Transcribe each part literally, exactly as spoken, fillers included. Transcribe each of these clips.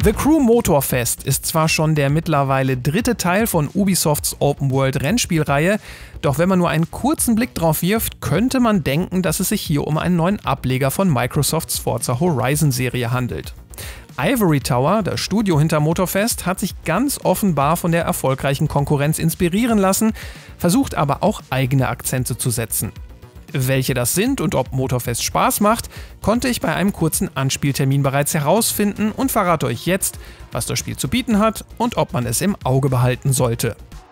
The Crew Motorfest ist zwar schon der mittlerweile dritte Teil von Ubisofts Open-World-Rennspielreihe, doch wenn man nur einen kurzen Blick drauf wirft, könnte man denken, dass es sich hier um einen neuen Ableger von Microsofts Forza Horizon-Serie handelt. Ivory Tower, das Studio hinter Motorfest, hat sich ganz offenbar von der erfolgreichen Konkurrenz inspirieren lassen, versucht aber auch eigene Akzente zu setzen. Welche das sind und ob Motorfest Spaß macht, konnte ich bei einem kurzen Anspieltermin bereits herausfinden und verrate euch jetzt, was das Spiel zu bieten hat und ob man es im Auge behalten sollte.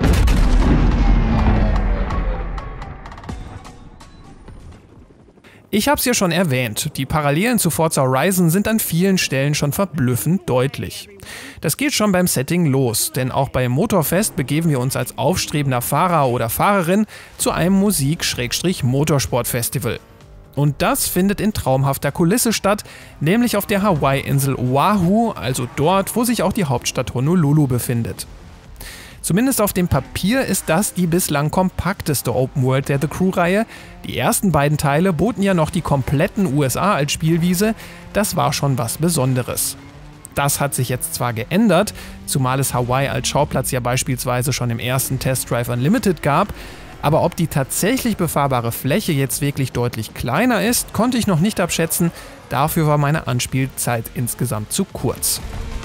Ich habe es ja schon erwähnt, die Parallelen zu Forza Horizon sind an vielen Stellen schon verblüffend deutlich. Das geht schon beim Setting los, denn auch bei Motorfest begeben wir uns als aufstrebender Fahrer oder Fahrerin zu einem Musik-Motorsport-Festival. Und das findet in traumhafter Kulisse statt, nämlich auf der Hawaii-Insel Oahu, also dort, wo sich auch die Hauptstadt Honolulu befindet. Zumindest auf dem Papier ist das die bislang kompakteste Open World der The Crew-Reihe. Die ersten beiden Teile boten ja noch die kompletten U S A als Spielwiese, das war schon was Besonderes. Das hat sich jetzt zwar geändert, zumal es Hawaii als Schauplatz ja beispielsweise schon im ersten Test Drive Unlimited gab, aber ob die tatsächlich befahrbare Fläche jetzt wirklich deutlich kleiner ist, konnte ich noch nicht abschätzen, dafür war meine Anspielzeit insgesamt zu kurz.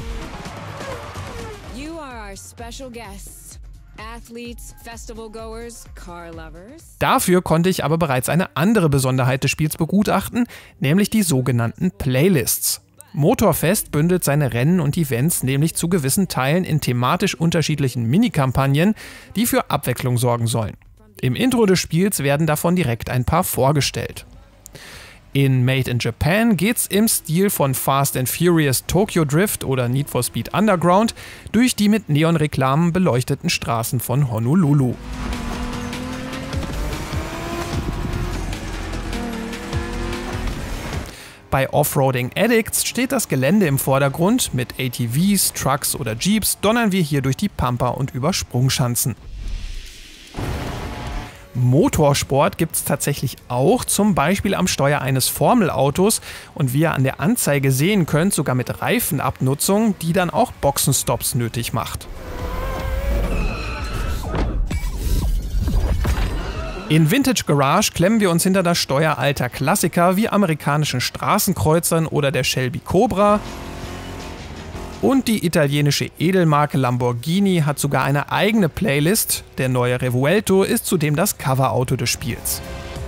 Dafür konnte ich aber bereits eine andere Besonderheit des Spiels begutachten, nämlich die sogenannten Playlists. Motorfest bündelt seine Rennen und Events nämlich zu gewissen Teilen in thematisch unterschiedlichen Minikampagnen, die für Abwechslung sorgen sollen. Im Intro des Spiels werden davon direkt ein paar vorgestellt. In Made in Japan geht's im Stil von Fast and Furious Tokyo Drift oder Need for Speed Underground durch die mit Neonreklamen beleuchteten Straßen von Honolulu. Bei Offroading Addicts steht das Gelände im Vordergrund, mit A T Vs, Trucks oder Jeeps donnern wir hier durch die Pampa und über Sprungschanzen. Motorsport gibt es tatsächlich auch, zum Beispiel am Steuer eines Formelautos und wie ihr an der Anzeige sehen könnt, sogar mit Reifenabnutzung, die dann auch Boxenstops nötig macht. In Vintage Garage klemmen wir uns hinter das Steuer alter Klassiker wie amerikanischen Straßenkreuzern oder der Shelby Cobra. Und die italienische Edelmarke Lamborghini hat sogar eine eigene Playlist. Der neue Revuelto ist zudem das Coverauto des Spiels.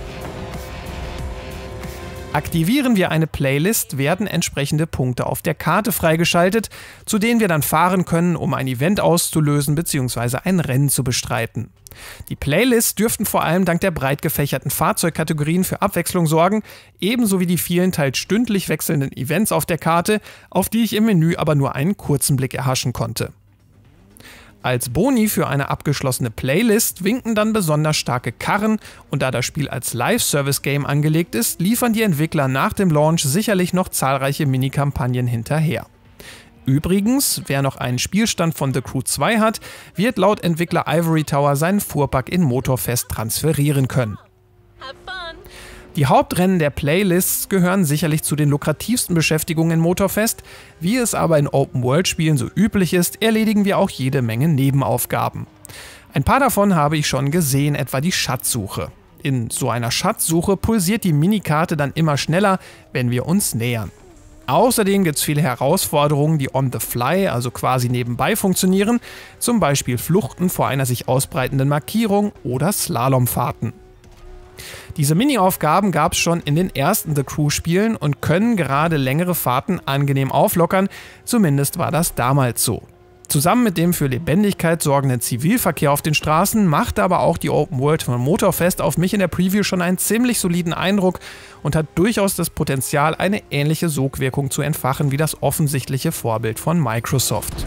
Aktivieren wir eine Playlist, werden entsprechende Punkte auf der Karte freigeschaltet, zu denen wir dann fahren können, um ein Event auszulösen bzw. ein Rennen zu bestreiten. Die Playlists dürften vor allem dank der breit gefächerten Fahrzeugkategorien für Abwechslung sorgen, ebenso wie die vielen teils stündlich wechselnden Events auf der Karte, auf die ich im Menü aber nur einen kurzen Blick erhaschen konnte. Als Boni für eine abgeschlossene Playlist winken dann besonders starke Karren und da das Spiel als Live-Service-Game angelegt ist, liefern die Entwickler nach dem Launch sicherlich noch zahlreiche Minikampagnen hinterher. Übrigens, wer noch einen Spielstand von The Crew zwei hat, wird laut Entwickler Ivory Tower seinen Fuhrpark in Motorfest transferieren können. Die Hauptrennen der Playlists gehören sicherlich zu den lukrativsten Beschäftigungen in Motorfest. Wie es aber in Open-World-Spielen so üblich ist, erledigen wir auch jede Menge Nebenaufgaben. Ein paar davon habe ich schon gesehen, etwa die Schatzsuche. In so einer Schatzsuche pulsiert die Minikarte dann immer schneller, wenn wir uns nähern. Außerdem gibt es viele Herausforderungen, die on the fly, also quasi nebenbei funktionieren, zum Beispiel Fluchten vor einer sich ausbreitenden Markierung oder Slalomfahrten. Diese Mini-Aufgaben gab es schon in den ersten The Crew-Spielen und können gerade längere Fahrten angenehm auflockern, zumindest war das damals so. Zusammen mit dem für Lebendigkeit sorgenden Zivilverkehr auf den Straßen machte aber auch die Open World von Motorfest auf mich in der Preview schon einen ziemlich soliden Eindruck und hat durchaus das Potenzial, eine ähnliche Sogwirkung zu entfachen wie das offensichtliche Vorbild von Microsoft.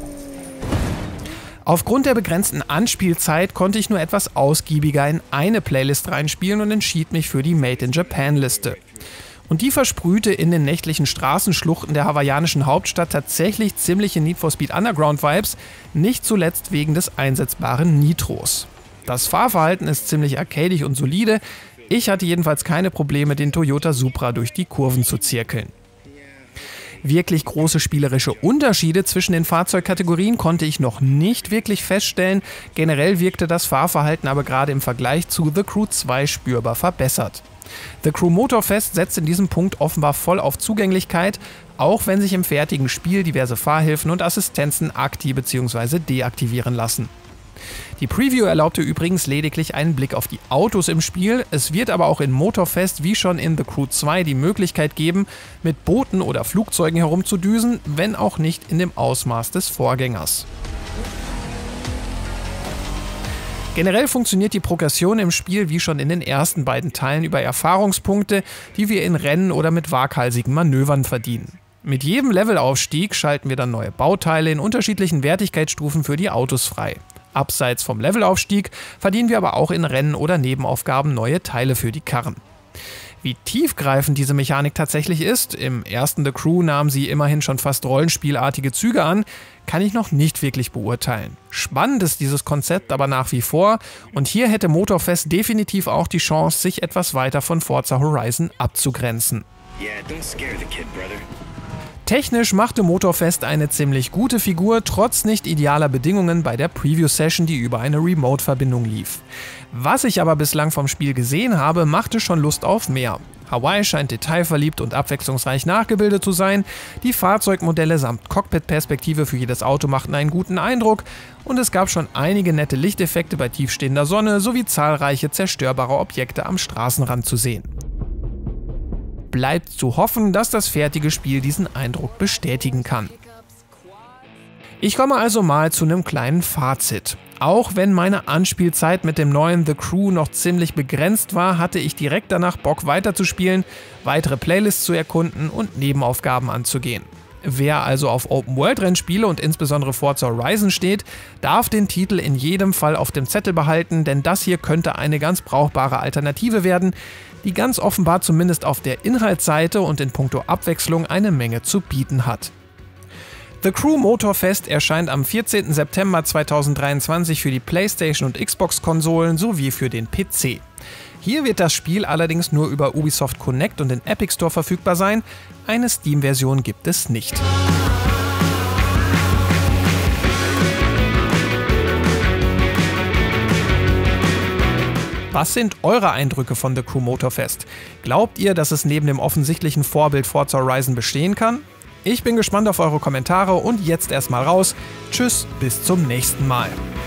Aufgrund der begrenzten Anspielzeit konnte ich nur etwas ausgiebiger in eine Playlist reinspielen und entschied mich für die Made in Japan Liste. Und die versprühte in den nächtlichen Straßenschluchten der hawaiianischen Hauptstadt tatsächlich ziemliche Need for Speed Underground Vibes, nicht zuletzt wegen des einsetzbaren Nitros. Das Fahrverhalten ist ziemlich arcadig und solide, ich hatte jedenfalls keine Probleme, den Toyota Supra durch die Kurven zu zirkeln. Wirklich große spielerische Unterschiede zwischen den Fahrzeugkategorien konnte ich noch nicht wirklich feststellen. Generell wirkte das Fahrverhalten aber gerade im Vergleich zu The Crew zwei spürbar verbessert. The Crew Motorfest setzt in diesem Punkt offenbar voll auf Zugänglichkeit, auch wenn sich im fertigen Spiel diverse Fahrhilfen und Assistenzen aktiv bzw. deaktivieren lassen. Die Preview erlaubte übrigens lediglich einen Blick auf die Autos im Spiel, es wird aber auch in Motorfest wie schon in The Crew zwei die Möglichkeit geben, mit Booten oder Flugzeugen herumzudüsen, wenn auch nicht in dem Ausmaß des Vorgängers. Generell funktioniert die Progression im Spiel wie schon in den ersten beiden Teilen über Erfahrungspunkte, die wir in Rennen oder mit waghalsigen Manövern verdienen. Mit jedem Levelaufstieg schalten wir dann neue Bauteile in unterschiedlichen Wertigkeitsstufen für die Autos frei. Abseits vom Levelaufstieg verdienen wir aber auch in Rennen oder Nebenaufgaben neue Teile für die Karren. Wie tiefgreifend diese Mechanik tatsächlich ist, im ersten The Crew nahm sie immerhin schon fast rollenspielartige Züge an, kann ich noch nicht wirklich beurteilen. Spannend ist dieses Konzept aber nach wie vor und hier hätte Motorfest definitiv auch die Chance, sich etwas weiter von Forza Horizon abzugrenzen. Yeah, don't scare the kid, brother. Technisch machte Motorfest eine ziemlich gute Figur, trotz nicht idealer Bedingungen bei der Preview-Session, die über eine Remote-Verbindung lief. Was ich aber bislang vom Spiel gesehen habe, machte schon Lust auf mehr. Hawaii scheint detailverliebt und abwechslungsreich nachgebildet zu sein, die Fahrzeugmodelle samt Cockpit-Perspektive für jedes Auto machten einen guten Eindruck und es gab schon einige nette Lichteffekte bei tiefstehender Sonne sowie zahlreiche zerstörbare Objekte am Straßenrand zu sehen. Bleibt zu hoffen, dass das fertige Spiel diesen Eindruck bestätigen kann. Ich komme also mal zu einem kleinen Fazit. Auch wenn meine Anspielzeit mit dem neuen The Crew noch ziemlich begrenzt war, hatte ich direkt danach Bock weiterzuspielen, weitere Playlists zu erkunden und Nebenaufgaben anzugehen. Wer also auf Open-World-Rennspiele und insbesondere Forza Horizon steht, darf den Titel in jedem Fall auf dem Zettel behalten, denn das hier könnte eine ganz brauchbare Alternative werden, die ganz offenbar zumindest auf der Inhaltsseite und in puncto Abwechslung eine Menge zu bieten hat. The Crew Motorfest erscheint am vierzehnten September zweitausenddreiundzwanzig für die PlayStation und Xbox-Konsolen sowie für den P C. Hier wird das Spiel allerdings nur über Ubisoft Connect und den Epic Store verfügbar sein, eine Steam-Version gibt es nicht. Was sind eure Eindrücke von The Crew Motorfest? Glaubt ihr, dass es neben dem offensichtlichen Vorbild Forza Horizon bestehen kann? Ich bin gespannt auf eure Kommentare und jetzt erstmal raus. Tschüss, bis zum nächsten Mal.